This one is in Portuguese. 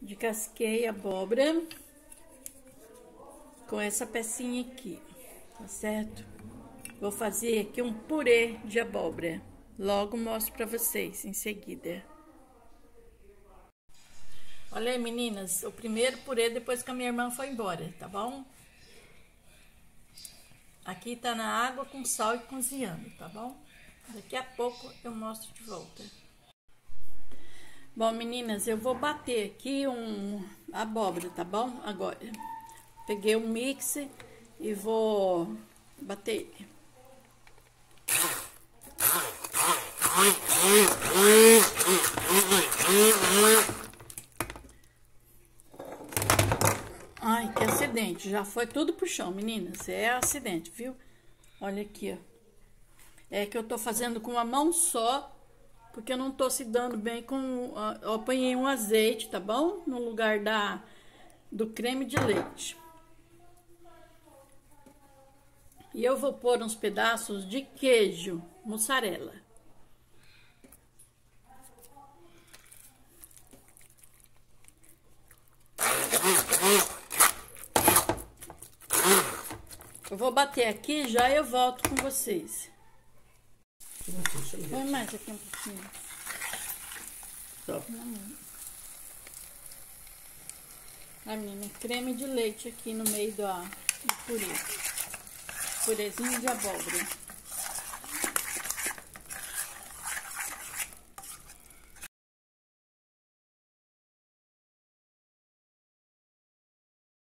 Descasquei a abóbora com essa pecinha aqui, tá certo? Vou fazer aqui um purê de abóbora. Logo mostro pra vocês em seguida. Olha aí, meninas, o primeiro purê depois que a minha irmã foi embora, tá bom? Aqui tá na água com sal e cozinhando, tá bom? Daqui a pouco eu mostro de volta. Bom, meninas, eu vou bater aqui abóbora, tá bom? Agora, peguei um mixer e vou bater ele. Ai, que acidente. Já foi tudo pro chão, meninas. É acidente, viu? Olha aqui, ó. É que eu tô fazendo com uma mão só, porque eu não tô se dando bem com... Eu apanhei um azeite, tá bom? No lugar do creme de leite. E eu vou pôr uns pedaços de queijo mussarela. Eu vou bater aqui, já eu volto com vocês. Põe mais aqui um pouquinho. Só. A minha creme de leite aqui no meio do purê. Purezinho de abóbora.